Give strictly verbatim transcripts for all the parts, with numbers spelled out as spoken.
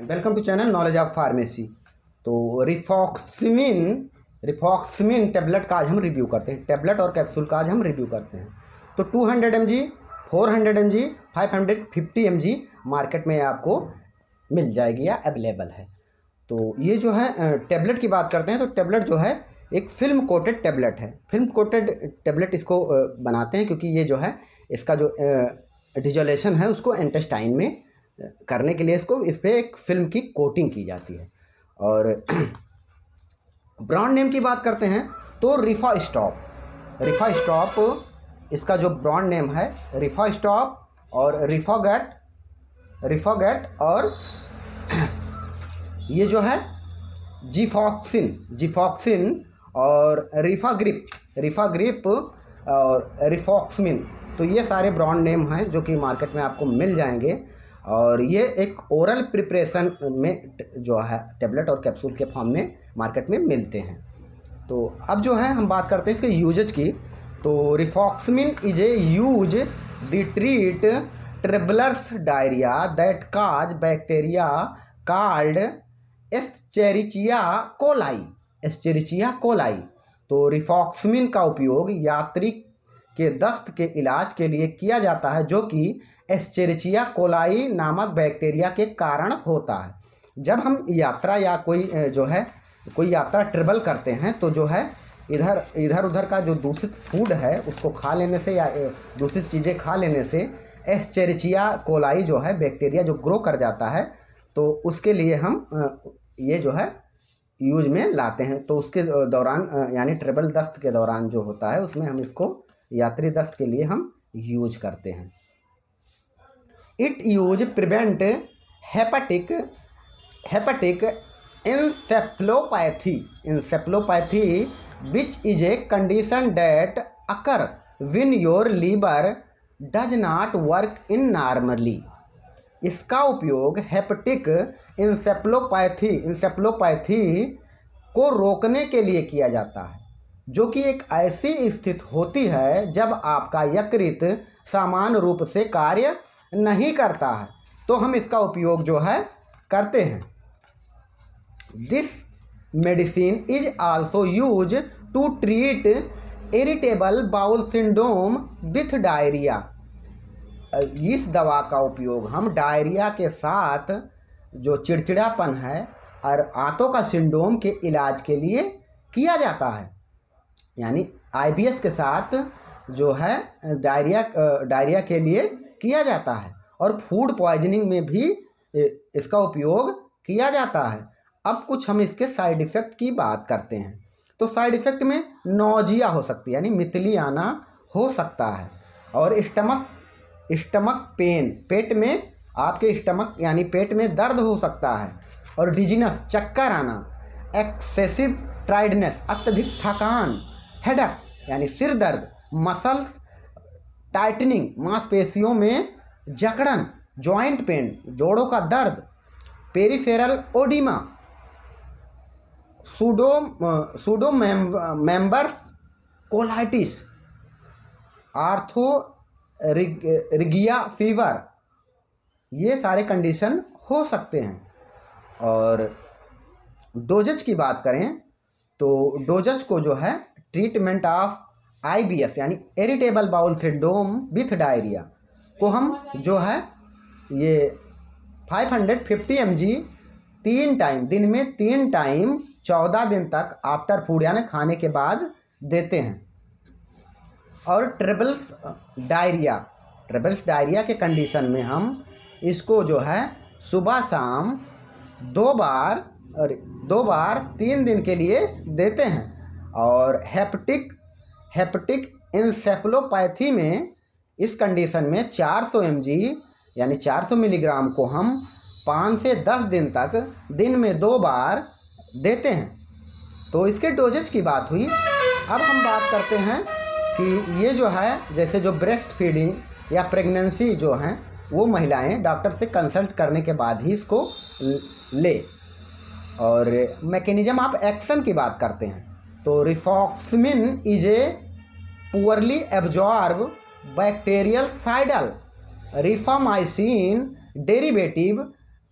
Welcome to channel knowledge of pharmacy. तो rifaximin रिफॉक्सिमिन tablet का आज हम रिव्यू करते हैं। टेबलेट और कैप्सूल का आज हम रिव्यू करते हैं। तो two hundred M G, four hundred M G, five hundred fifty M G market में आपको मिल जाएगी या अवेलेबल है। तो ये जो है टेबलेट की बात करते हैं तो टेबलेट जो है एक फिल्म कोटेड टेबलेट है। फिल्म कोटेड टेबलेट इसको बनाते हैं क्योंकि ये जो है इसका जो डिजोलेशन है उसको इंटेस्टाइन में करने के लिए इसको इस पर एक फिल्म की कोटिंग की जाती है। और ब्रांड नेम की बात करते हैं तो रिफा स्टॉप रिफा स्टॉप इसका जो ब्रांड नेम है रिफा स्टॉप और रिफागेट रिफागेट और ये जो है जीफॉक्सिन जीफॉक्सिन और रिफाग्रिप रिफाग्रिप और रिफॉक्समिन, तो ये सारे ब्रांड नेम हैं जो कि मार्केट में आपको मिल जाएंगे। और ये एक ओरल प्रिपरेशन में जो है टेबलेट और कैप्सूल के फॉर्म में मार्केट में मिलते हैं। तो अब जो है हम बात करते हैं इसके यूजेज की। तो rifaximin is a use the treat travellers diarrhoea that cause bacteria called Escherichia coli Escherichia coli. तो रिफॉक्समिन का उपयोग यात्री के दस्त के इलाज के लिए किया जाता है जो कि एस्चेरिचिया कोलाई नामक बैक्टीरिया के कारण होता है। जब हम यात्रा या कोई जो है कोई यात्रा ट्रेवल करते हैं तो जो है इधर इधर उधर का जो दूषित फूड है उसको खा लेने से या दूषित चीज़ें खा लेने से एस्चेरिचिया कोलाई जो है बैक्टीरिया जो ग्रो कर जाता है, तो उसके लिए हम ये जो है यूज में लाते हैं। तो उसके दौरान यानी ट्रेवल दस्त के दौरान जो होता है उसमें हम इसको यात्री दस्त के लिए हम यूज करते हैं। It use prevent hepatic hepatic encephalopathy encephalopathy which is a condition that occur when your liver does not work in normally। इसका उपयोग हेपेटिक encephalopathy encephalopathy को रोकने के लिए किया जाता है जो कि एक ऐसी स्थिति होती है जब आपका यकृत समान रूप से कार्य नहीं करता है, तो हम इसका उपयोग जो है करते हैं। This medicine is also use to treat irritable bowel syndrome with diarrhoea. इस दवा का उपयोग हम डायरिया के साथ जो चिड़चिड़ापन है और आंतों का सिंड्रोम के इलाज के लिए किया जाता है। यानी आई बी एस के साथ जो है डायरिया डायरिया के लिए किया जाता है और फूड पॉइजनिंग में भी इसका उपयोग किया जाता है। अब कुछ हम इसके साइड इफ़ेक्ट की बात करते हैं। तो साइड इफ़ेक्ट में नौजिया हो सकती है यानी मितली आना हो सकता है, और स्टमक स्टमक पेन पेट में आपके स्टमक यानी पेट में दर्द हो सकता है, और डिजीनस चक्कर आना, एक्सेसिव टायर्डनेस अत्यधिक थकान, हेडक यानी सिर दर्द, मसल्स टाइटनिंग मांसपेशियों में जकड़न, जॉइंट पेन जोड़ों का दर्द, peripheral oedema, pseudo pseudomembranous colitis, arthralgia fever, ये सारे कंडीशन हो सकते हैं। और डोजेज की बात करें तो डोजेज को जो है treatment of I B S यानी irritable bowel syndrome with diarrhoea को हम जो है ये five hundred fifty M G तीन टाइम दिन में तीन टाइम चौदह दिन तक आफ्टर फूड यानी खाने के बाद देते हैं। और ट्रेबल्स डायरिया ट्रेबल्स डायरिया के कंडीशन में हम इसको जो है सुबह शाम दो बार और दो बार तीन दिन के लिए देते हैं। और हेपेटिक हेपेटिक एन्सेफेलोपैथी में इस कंडीशन में चार सौ एम जी यानी चार सौ मिलीग्राम को हम पाँच से दस दिन तक दिन में दो बार देते हैं। तो इसके डोजेज की बात हुई। अब हम बात करते हैं कि ये जो है जैसे जो ब्रेस्ट फीडिंग या प्रेगनेंसी जो हैं वो महिलाएं डॉक्टर से कंसल्ट करने के बाद ही इसको ले। और मैकेनिज्म ऑफ एक्शन की बात करते हैं तो rifaximin is a poorly absorb bactericidal rifamycin derivative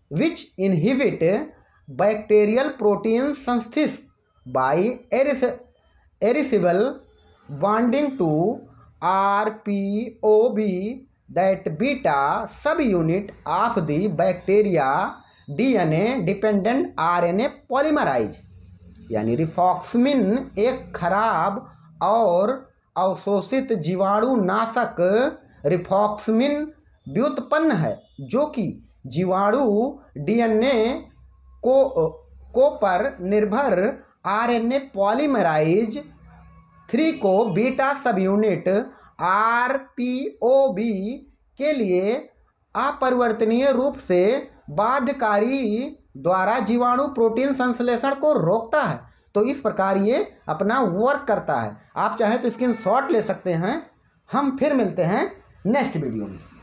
which inhibit bacterial protein synthesis by irreversible bonding to R P O B, that beta subunit of the bacteria D N A dependent R N A polymerase। यानी रिफॉक्समिन एक खराब और अवशोषित जीवाणु नाशक रिफॉक्समिन व्युत्पन्न है जो कि जीवाणु डीएनए को को पर निर्भर आरएनए पॉलीमराइज थ्री को बीटा सब यूनिट आरपीओबी के लिए अपरिवर्तनीय रूप से बाध्यकारी द्वारा जीवाणु प्रोटीन संश्लेषण को रोकता है। तो इस प्रकार ये अपना वर्क करता है। आप चाहें तो स्क्रीन शॉट ले सकते हैं। हम फिर मिलते हैं नेक्स्ट वीडियो में।